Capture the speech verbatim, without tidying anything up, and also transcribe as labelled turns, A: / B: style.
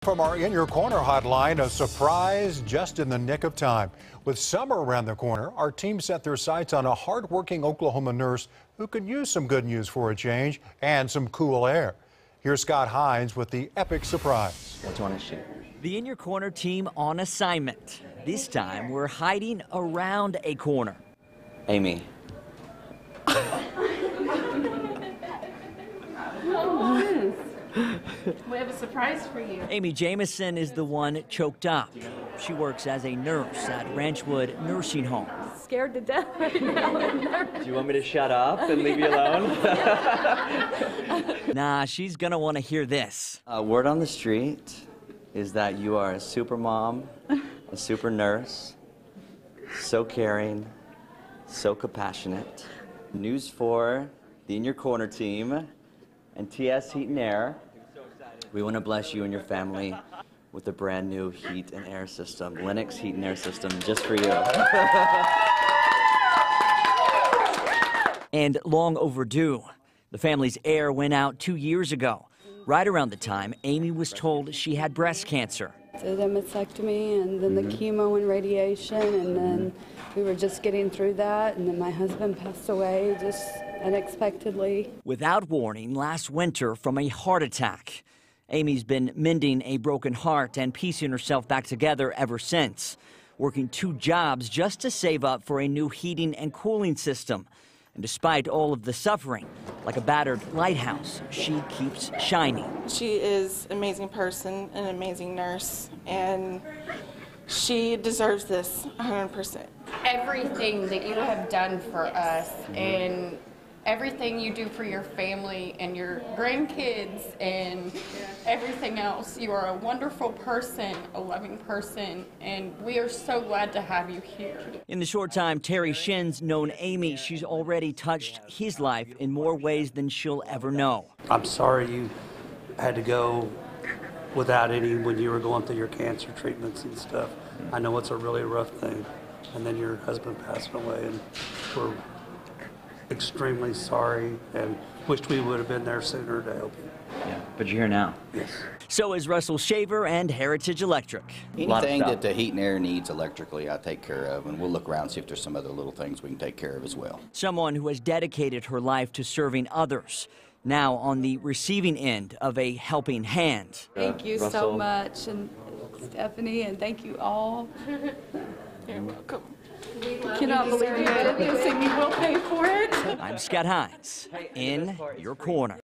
A: From our In Your Corner hotline, a surprise just in the nick of time. With summer around the corner, our team set their sights on a hardworking Oklahoma nurse who could use some good news for a change and some cool air. Here's Scott Hines with the epic surprise.
B: What do you want to shoot?
C: The In Your Corner team on assignment. This time, we're hiding around a corner.
B: Amy.
D: We have a surprise for you.
C: Amy Jamison is the one choked up. She works as a nurse at Ranchwood Nursing Home.
D: Scared to death right now.
B: Do you want me to shut up and leave you alone?
C: Nah, she's gonna want to hear this.
B: Uh, word on the street is that you are a super mom, a super nurse, so caring, so compassionate. News for the In Your Corner team and T S Heat and Air. We want to bless you and your family with a brand new heat and air system, Lennox Heat and Air System, just for you.
C: And long overdue. The family's air went out two years ago, right around the time Amy was told she had breast cancer.
E: Did a mastectomy and then
B: Mm-hmm.
E: the chemo and radiation, and then we were just getting through that, and then my husband passed away just unexpectedly.
C: Without warning last winter from a heart attack. Amy's been mending a broken heart and piecing herself back together ever since, working two jobs just to save up for a new heating and cooling system. And despite all of the suffering, like a battered lighthouse, she keeps shining.
F: She is an amazing person, an amazing nurse, and she deserves this one hundred percent.
D: Everything that you have done for us and everything you do for your family and your grandkids and everything else. You are a wonderful person, a loving person, and we are so glad to have you here.
C: In the short time Terry Shin's known Amy, she's already touched his life in more ways than she'll ever know.
G: I'm sorry you had to go without any when you were going through your cancer treatments and stuff. I know it's a really rough thing. And then your husband passed away, and we're extremely sorry and wished we would have been there sooner to help you.
B: Yeah, but you're here now.
G: Yes.
C: So is Russell Shaver and Heritage Electric.
H: Anything that the heat and air needs electrically, I take care of, and we'll look around and see if there's some other little things we can take care of as well.
C: Someone who has dedicated her life to serving others, now on the receiving end of a helping hand.
E: Thank you so
B: Russell.
E: much, and Stephanie, and thank you all.
F: You're welcome.
E: Cannot believe you did this, and you will pay for it.
C: I'm Scott Hines, In Your Corner.